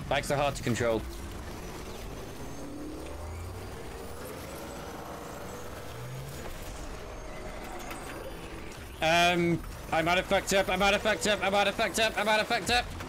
Bikes are hard to control. I might have fucked up. I might have fucked up. I might have fucked up. I might have fucked up.